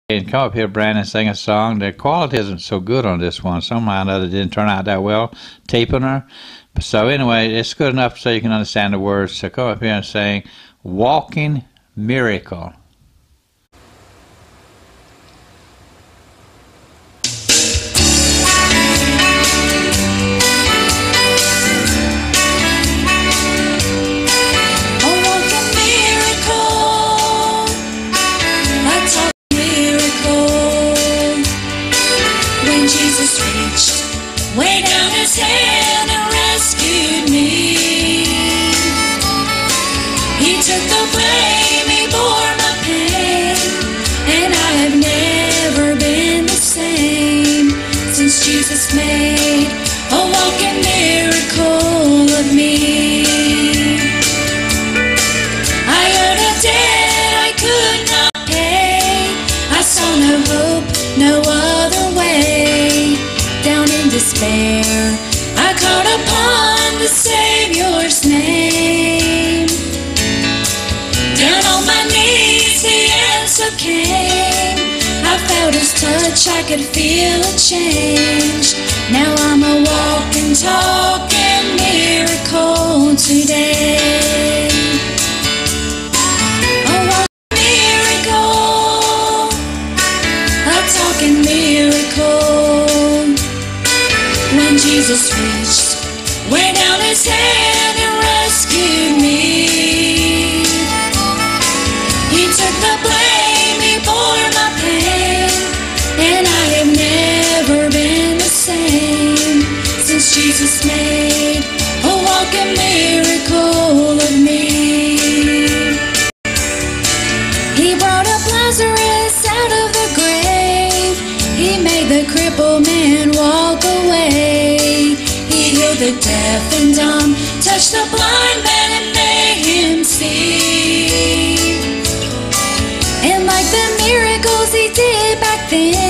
And come up here, Brandon, sing a song. The quality isn't so good on this one. Somehow or another it didn't turn out that well, taping her. So anyway, it's good enough so you can understand the words. So come up here and sing Walking Miracle. Way down his hand and rescued me. He took the blame, he bore my pain, and I have never been the same since Jesus made a walking miracle of me. I owed a debt I could not pay. I saw no hope, no other way. Down in despair, I called upon the Savior's name. Down on my knees, the answer came. I felt his touch, I could feel a change. Now I'm a walking, talking miracle today. A walking miracle, a talking miracle. When Jesus reached way down his hand and rescued me. He took the blame, he bore my pain, and I have never been the same since Jesus made a walking miracle of me. He brought up Lazarus out of the grave. He made the crippled man walk away. He healed the deaf and dumb, touched the blind man and made him see. And like the miracles he did back then,